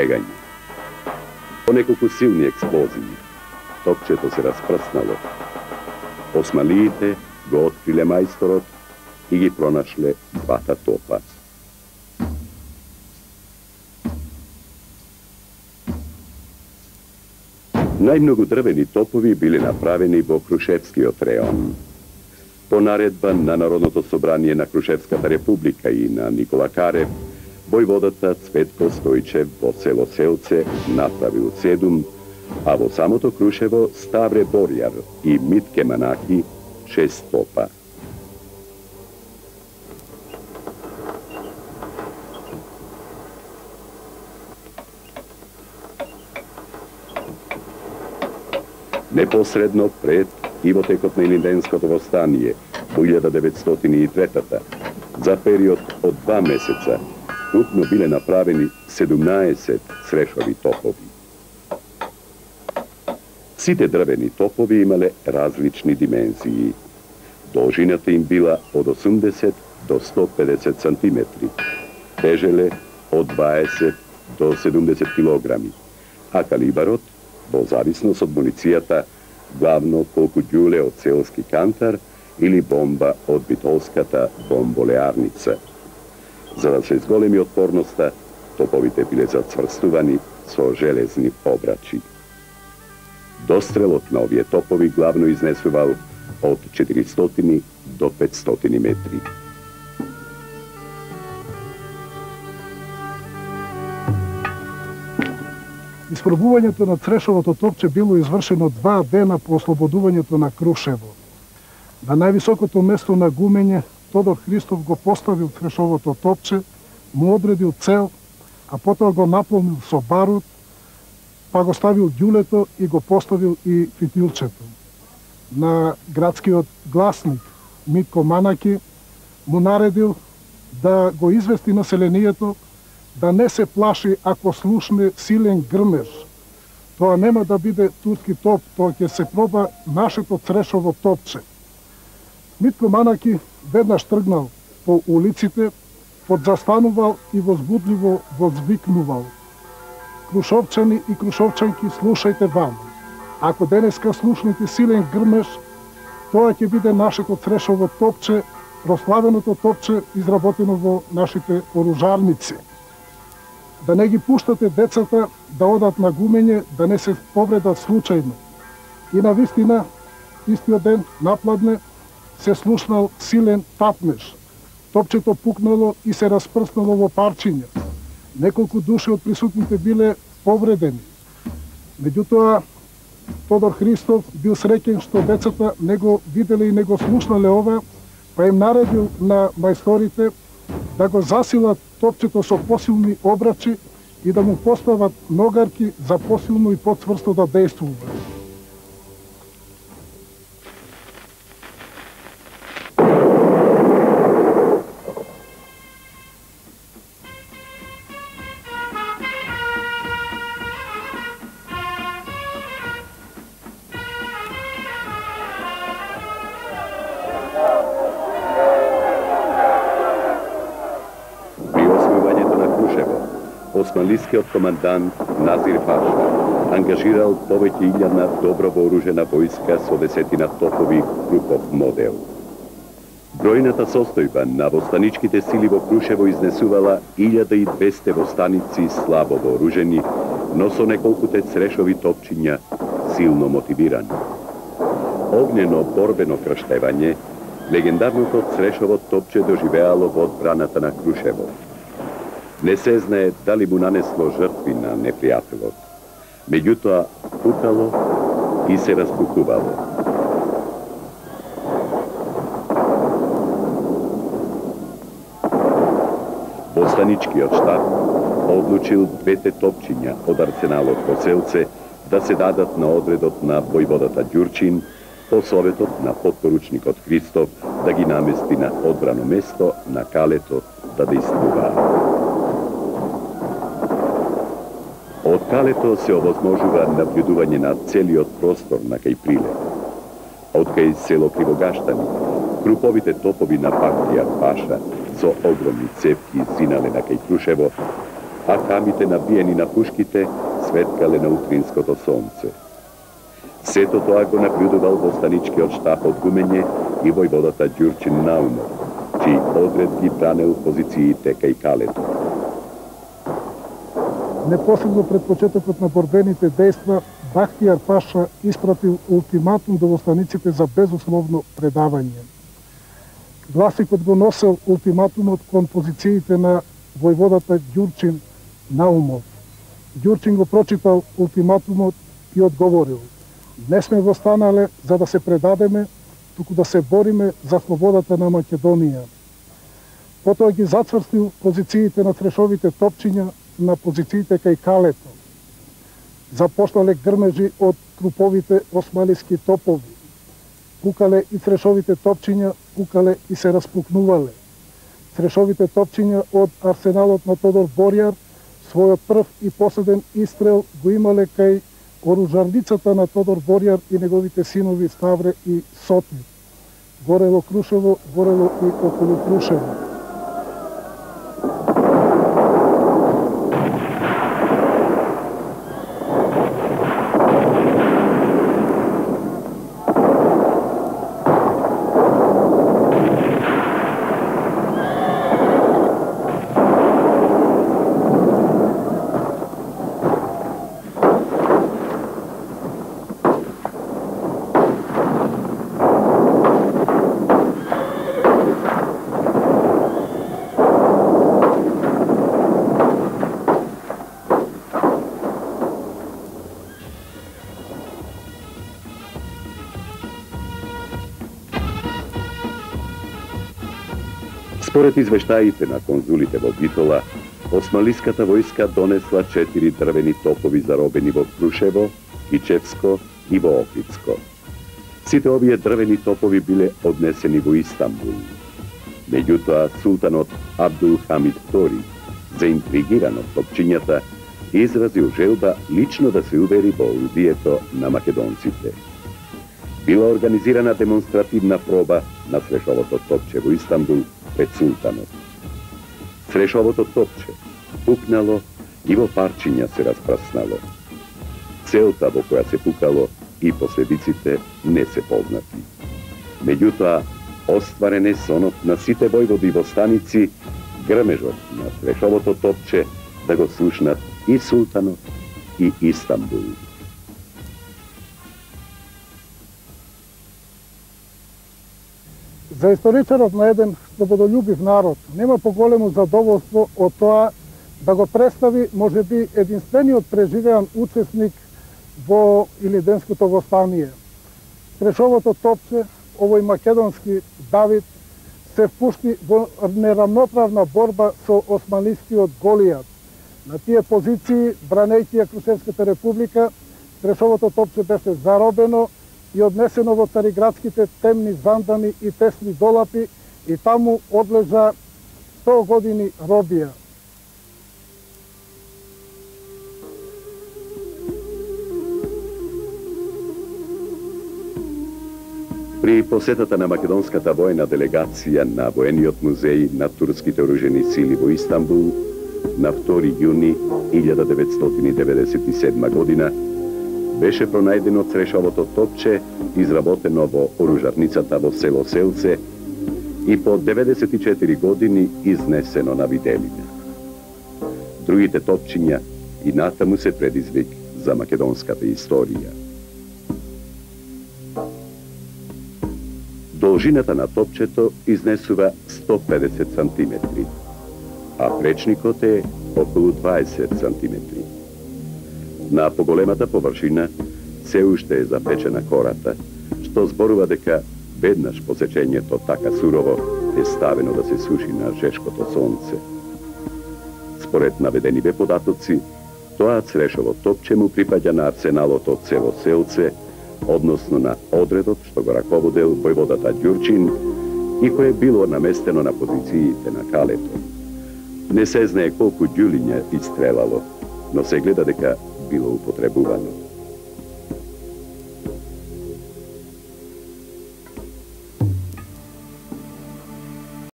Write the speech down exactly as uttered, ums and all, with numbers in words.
бегање. По неколку силни експлозии, топчето се распрснало. Осмалиите го откриле мајсторот и ги пронашле двата топа. Најмногу дрвени топови биле направени во Крушевскиот реон. По наредба на Народното собрание на Крушевската република и на Никола Карев, војводата Цветко Стојчев во село Селце направил седум, а во самото Крушево Ставре Борјар и Митке Манахи шест топа. Непосредно пред и во текот на Илинденското востание во илјада деветстотини и трета за период од два месеца укупно биле направени седумнаесет срешови топови. Сите дрвени топови имале различни димензии. Должината им била од осумдесет до сто педесет сантиметри, тежеле од дваесет до седумдесет килограми, а калибарот, во зависност од муницијата, главно колку ѓуле од селски кантар или бомба од битолската бомболеарница. За да се зголеми отпорноста, топовите биле зацврстувани со железни обрачи. Дострелот на овие топови главно изнесувал од четиристотини до петстотини метри. Испробувањето на Црешовото топче било извршено два дена по ослободувањето на Крушево. На највисокото место на гумење Тодор Христов го поставил Црешовото топче, му одредил цел, а потоа го наполнил со барут, па го ставил ѓулето и го поставил и фитилчето. На градскиот гласник Митко Манаки му наредил да го извести населението да не се плаши ако слушне силен грмеж. Тоа нема да биде турски топ, тоа ќе се проба нашето Црешово топче. Митко Манаки веднаш тргнал по улиците, подзастанувал и возбудливо возвикнувал: Крушовчани и крушовчанки, слушајте вам. Ако денеска слушнете силен грмеж, тоа ќе биде нашето Црешово топче, прославеното топче изработено во нашите оружарници. Да не ги пуштате децата да одат на гумење, да не се повредат случајно. И на вистина, истиот ден, напладне, се слушнал силен тапнеж. Топчето пукнало и се распрснало во парчиња. Неколку души од присутните биле повредени. Меѓутоа, Тодор Христов бил среќен што децата не го виделе и не го слушнале ова, па им наредил на мајсторите да го засилат топчето со посилни обрачи и да му постават ногарки за посилно и поцврсто да действува. Османлискиот командант Назир Паша ангажирал повеќе илјадна добро вооружена војска со десетина топови групов модел. Бројната состојба на востаничките сили во Крушево изнесувала илјада и двесте востаници слабо вооружени, но со неколкуте Црешови топчиња силно мотивирани. Огнено борбено крштевање, легендарното Црешово топче доживеало во одбраната на Крушево. Не се знае дали му нанесло жртви на непријателот. Меѓутоа, пукало и се распукувало. Востаничкиот штаб одлучил двете топчиња од арсеналот во Селце да се дадат на одредот на војводата Ѓурчин, по советот на подпоручникот Христов да ги намести на одбрано место на Калето да действуваат. Од Калето се овозможува наблюдување на целиот простор на кај Прилеп. Од кај село Кривогаштани, круповите топови на Пактија Паша со огромни цевки зинале на кај Крушево, а камите набиени на пушките светкале на утринското сонце. Сето тоа го наблюдувал во станичкиот штаб од Гумење и војводата Ѓурчин Наумов, чиј одред ги бранел позициите кај Калето. Непосредно пред почетокот на борбените дејства, Бахтијар Паша испратил ултиматум до востаниците за безусловно предавање. Гласикот го носел ултиматумот кон позициите на војводата Ѓурчин Наумов. Ѓурчин го прочитал ултиматумот и одговорил: не сме востанале за да се предадеме, туку да се бориме за слободата на Македонија. Потоа ги зацврстил позициите на трешовите топчиња на позициите кај Калето. Започнале грмежи од круповите османлиски топови. Пукале и трешовите топчиња, пукале и се распукнувале. Трешовите топчиња од арсеналот на Тодор Борјар својот прв и последен истрел го имале кај оружарницата на Тодор Борјар и неговите синови Ставре и Сотир. Горело Крушево, горело и околу Крушево. Според извештаите на конзулите во Битола, османлиската војска донесла четири дрвени топови заробени во Крушево, Кичевско и во Охридско. Сите овие дрвени топови биле однесени во Истанбул. Меѓутоа, султанот Абдул Хамид втори, заинтригиран од топчињата, изразил желба лично да се увери во орудието на македонците. Била организирана демонстративна проба на Срешовото топче во Истанбул пред султанот. Срешовото топче пукнало и во парчиња се распраснало. Целта во која се пукало и последиците не се познати. Меѓутоа, остварен е сонот на сите војводи во станици грмежот на Срешовото топче да го слушнат и султанот и Истанбул. За историчарот на еден слободолюбив народ нема поголемо задоволство од тоа да го представи можеби единствениот преживеан учесник во Илиденското востание. Срешовото топче, овој македонски Давид, се впушти во нерамноправна борба со османлискиот Голијат. На тие позиции, бранејќи ја Крушевската република, Срешовото топче беше заробено и однесено во цариградските темни зандани и тесни долапи и таму одлежа сто години робија. При посетата на македонската војна делегација на воениот музеј на турските оружени сили во Истанбул на втори јуни илјада деветстотини деветдесет и седма година беше пронајдено Срешовото топче, изработено во оружарницата во село Селце и по деветдесет и четири години изнесено на виделина. Другите топчиња и натаму се предизвик за македонската историја. Должината на топчето изнесува сто педесет сантиметри, а пречникот е околу дваесет сантиметри. На поголемата површина се уште е запечена кората, што зборува дека веднаш посечењето така сурово е ставено да се суши на жешкото сонце. Според наведениве податоци, тоа Срешово топче му припаѓа на арсеналот од село Селце, односно на одредот што го раководел војводата Ѓурчин и кое било наместено на позициите на Калето. Не се знае колку ѓулиња истрелало, но се гледа дека било употребувано.